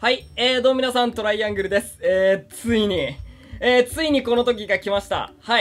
はい、どうも皆さん、トライアングルです。ついにこの時が来ました。はい、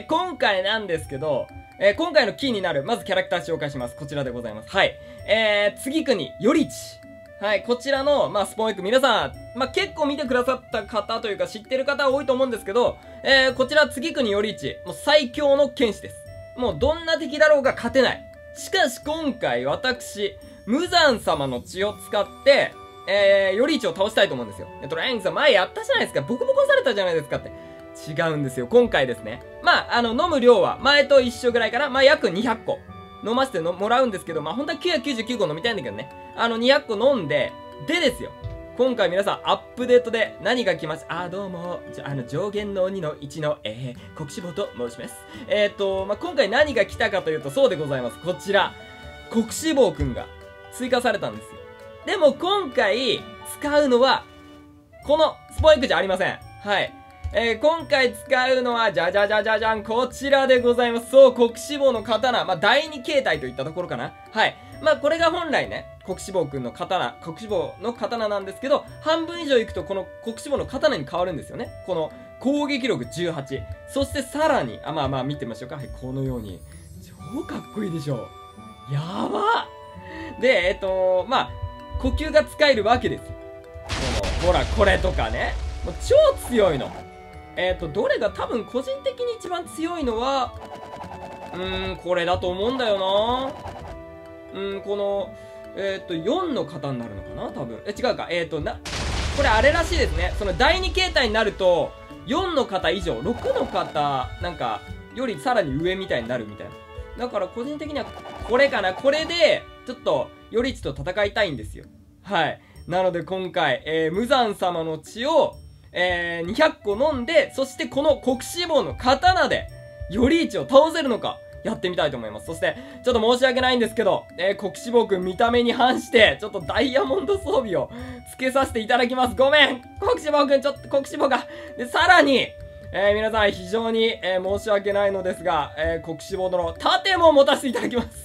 今回なんですけど、今回のキーになる、まずキャラクター紹介します。こちらでございます。はい、次国、よりち。はい、こちらの、スポーンエッグ、皆さん、結構見てくださった方というか、知ってる方は多いと思うんですけど、こちら、次国よりち、もう最強の剣士です。もう、どんな敵だろうが勝てない。しかし、今回、私、無惨様の血を使って、より一を倒したいと思うんですよ。トライアングルさん前やったじゃないですか。ボコボコされたじゃないですかって。違うんですよ。今回ですね。飲む量は前と一緒ぐらいかな。約200個。飲ませてもらうんですけど、本当は999個飲みたいんだけどね。200個飲んで、でですよ。今回皆さんアップデートで何が来ました？どうも。上限の2の1の、国志望と申します。今回何が来たかというと、そうでございます。こちら。国志望くんが追加されたんですよ。でも今回使うのは、このスポーンエッグじゃありません。はい。今回使うのは、じゃん、こちらでございます。そう、国志望の刀。第2形態といったところかな。はい。これが本来ね、国志望くんの刀、国志望の刀なんですけど、半分以上いくとこの国志望の刀に変わるんですよね。この攻撃力18。そしてさらに、見てみましょうか。はい、このように。超かっこいいでしょ。やばで、呼吸が使えるわけですよ。ほら、これとかね。もう超強いの。どれが多分個人的に一番強いのは、これだと思うんだよな。この、4の型になるのかな多分。違うか。これあれらしいですね。その第2形態になると、4の型以上、6の型、よりさらに上みたいになるみたいな。だから個人的には、これかな。これで、ちょっと、よりちと戦いたいんですよ。はい。なので今回、無惨様の血を、200個飲んで、そしてこの国志望の刀で、より一を倒せるのか、やってみたいと思います。そして、ちょっと申し訳ないんですけど、国志望くん見た目に反して、ちょっとダイヤモンド装備をつけさせていただきます。ごめん国志望くん、ちょっと国志望が。で、さらに、皆さん非常に、申し訳ないのですが、国志望の盾も持たせていただきます。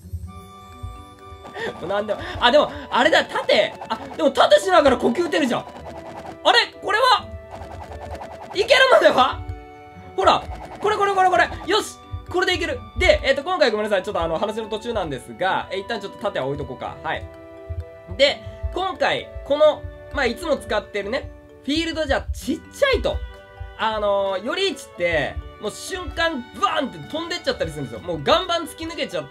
なんでも、でも、あれだ、盾、でも盾しながら呼吸打てるじゃん。あれこれはいけるのでは？ほら、これ。よしこれでいける。で、今回ごめんなさい。ちょっと話の途中なんですが、一旦ちょっと盾は置いとこうか。はい。で、今回、この、いつも使ってるね、フィールドじゃちっちゃいと。より一って、もう瞬間、ブワーンって飛んでっちゃったりするんですよ。もう岩盤突き抜けちゃって、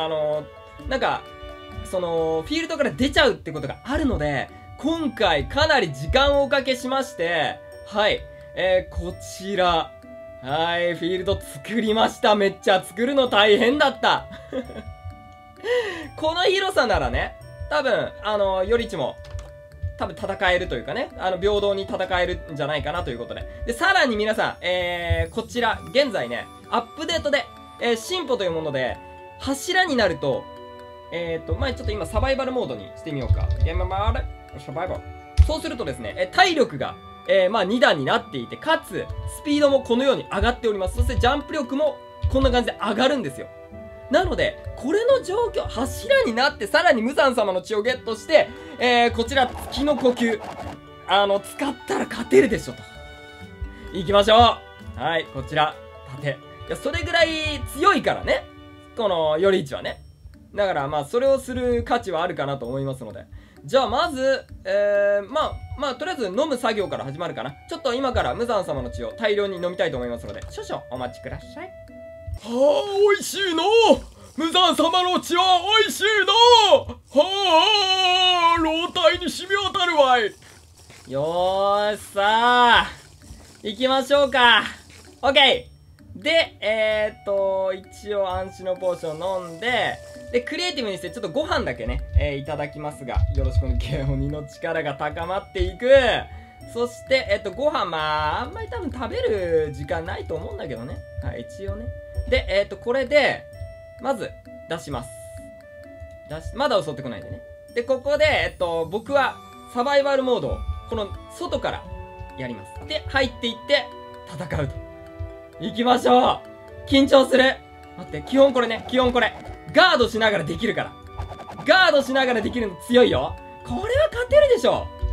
その、フィールドから出ちゃうってことがあるので、今回かなり時間をおかけしまして、はい、こちら、はい、フィールド作りました。めっちゃ作るの大変だった。この広さならね、多分、よりちも、多分戦えるというかね、平等に戦えるんじゃないかなということで。で、さらに皆さん、こちら、現在ね、アップデートで、進歩というもので、柱になると、ちょっと今サバイバルモードにしてみようか。サバイバル。そうするとですね、体力が、2段になっていて、かつ、スピードもこのように上がっております。そしてジャンプ力もこんな感じで上がるんですよ。なので、これの状況、柱になってさらに無惨様の血をゲットして、こちら、月の呼吸。使ったら勝てるでしょ、と。行きましょう。はい、こちら、盾。いや、それぐらい強いからね。この、より一はね。だから、それをする価値はあるかなと思いますので。じゃあ、まず、とりあえず飲む作業から始まるかな。ちょっと今から無惨様の血を大量に飲みたいと思いますので、少々お待ちください。美味しいの無惨様の血は美味しいの老体に染み渡るわい。よーし、さあ、行きましょうか。オッケーで、一応暗視のポーション飲んで、で、クリエイティブにしてちょっとご飯だけね、いただきますが、よろしくお願いします。鬼の力が高まっていく。そして、ご飯、あんまり多分食べる時間ないと思うんだけどね。はい、一応ね。で、これで、まず、出します。まだ襲ってこないんでね。で、ここで、僕は、サバイバルモードを、この、外から、やります。で、入っていって、戦うと。行きましょう。緊張する。待って、基本これね、基本これ。ガードしながらできるから。ガードしながらできるの強いよ。これは勝てるでしょ。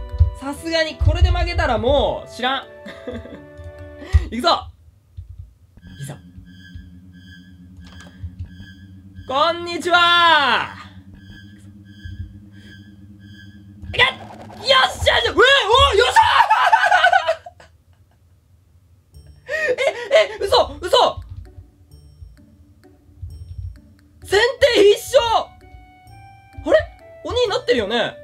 さすがにこれで負けたらもう知らん行くぞ。いざ。こんにちは。いけ、よっしゃ、およっしゃ嘘先手必勝。あれ、鬼になってるよね。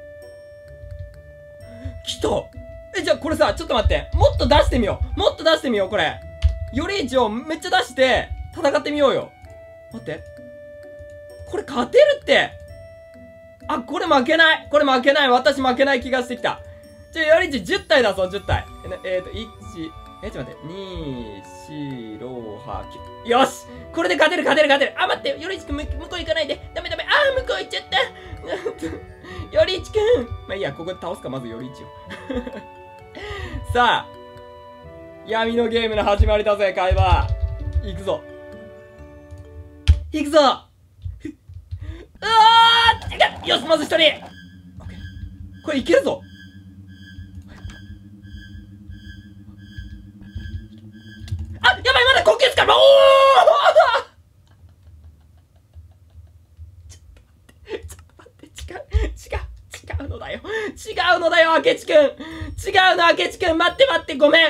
来た。じゃあこれさ、ちょっと待って。もっと出してみよう、これ。より一をめっちゃ出して、戦ってみようよ。待って。これ勝てるって。あ、これ負けない。私負けない気がしてきた。より一10体出そう、10体。1、ちょっと待って。2、4、6、8、9。よし、これで勝てる。あ、待って。より一くん、向こう行かないで。ダメ。あー、向こう行っちゃった。より一くん。まあいいや、ここで倒すか、まずより一を。さあ、闇のゲームの始まりだぜ、海馬。行くぞ。よし、まず一人。オッケー。これいけるぞ。あ、やばい、まだ呼吸つかる。おーちょっと待って、違うのだよ、明智くん。明智くん、待って、ごめん。違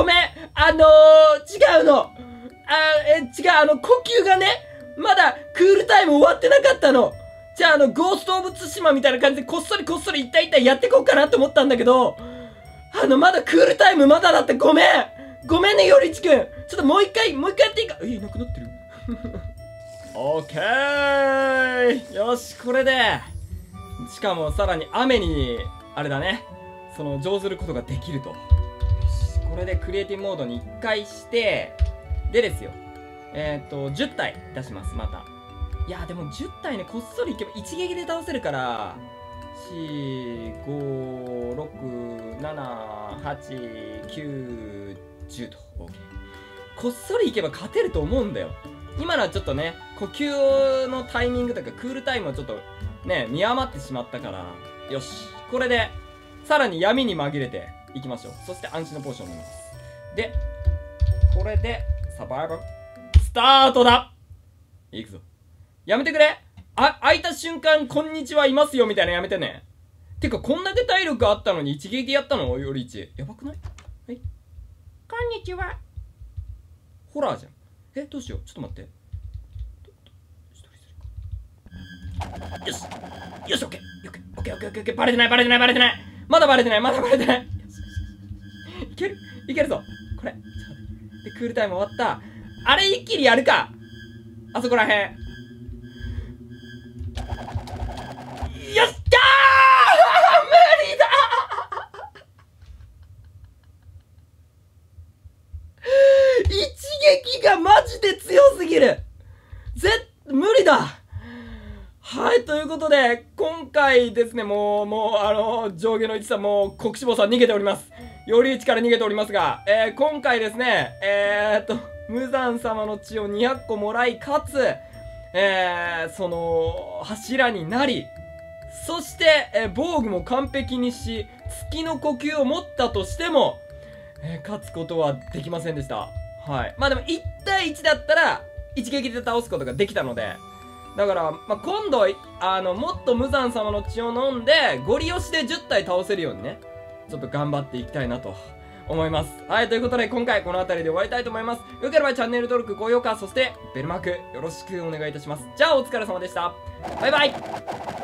うの。呼吸がね、まだクールタイム終わってなかったの。じゃあゴーストオブツシマみたいな感じでこっそり一体やってこうかなと思ったんだけど、まだクールタイムまだだって。ごめんね、よりちくん。ちょっともう一回やっていいか。いなくなってる。オッケー。よし、これで。しかもさらに雨に、あれだね。乗ずることができると。よし、これでクリエイティブモードに1回して、でですよ。10体出します、また。いや、でも10体ね、こっそりいけば一撃で倒せるから、4、5、6、7、8、9、10と。OK。こっそりいけば勝てると思うんだよ。今のはちょっとね、呼吸のタイミングとかクールタイムをちょっとね、見余ってしまったから、よし。これで、さらに闇に紛れていきましょう。そして暗視のポーションを飲みます。で、これで、サバイバル、スタートだ。いくぞ。やめてくれ。開いた瞬間、こんにちはいますよみたいなやめてね。てか、こんだけ体力あったのに一撃でやったのより一。やばくない？はい。こんにちは。ホラーじゃん。どうしよう。ちょっと待って。よし。よし、オッケー。バレてない。まだバレてない。いけるぞ。これ。ちょっと待って。で、クールタイム終わった。あれ一気にやるか。あそこらへん。よっしゃー無理だ一撃がマジで強すぎる。無理だ。はい、ということで、今回ですね、もう、上下の一さんも、国志望さん逃げております。より一から逃げておりますが、今回ですね、無惨様の血を200個もらい、かつ、柱になり、そして、防具も完璧にし、月の呼吸を持ったとしても、勝つことはできませんでした。はい。まあでも、1対1だったら、一撃で倒すことができたので、だから、今度、もっと無惨様の血を飲んで、ゴリ押しで10体倒せるようにね、ちょっと頑張っていきたいなと思います。はい、ということで、今回この辺りで終わりたいと思います。よければチャンネル登録、高評価、そして、ベルマーク、よろしくお願いいたします。じゃあ、お疲れ様でした。バイバイ。